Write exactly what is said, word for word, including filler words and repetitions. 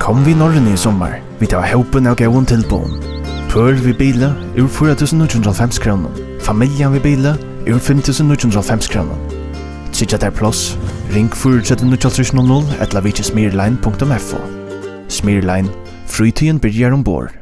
Kom vi norrøn i sommar, vi tar hopen av gåen tilbån. Pør vi bilen ur fyra tusen ni hundre og hálvfems kroner. Familjen vi bilen ur fem tusen ni hundre og hálvfems kroner. Tjekka der plass, ring fyra tre null null null eller vitje smirline punktum f o. Smirline, fritiden byrjar ombord.